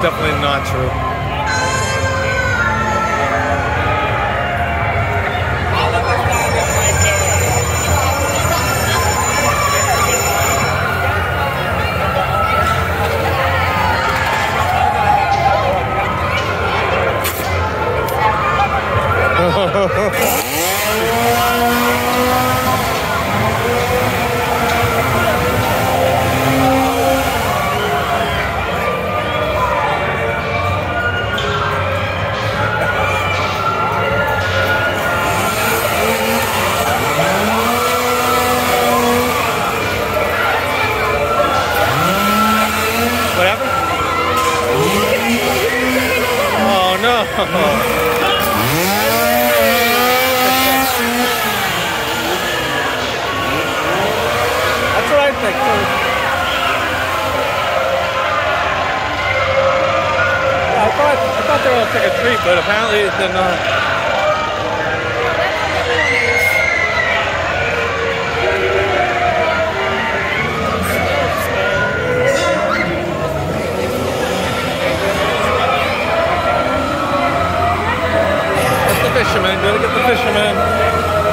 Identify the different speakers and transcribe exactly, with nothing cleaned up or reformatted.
Speaker 1: definitely not true.
Speaker 2: Whatever? Oh no! That's what I think too. Yeah, I thought I thought they were gonna take a treat, but apparently they're not. Fisherman, gotta get the fisherman.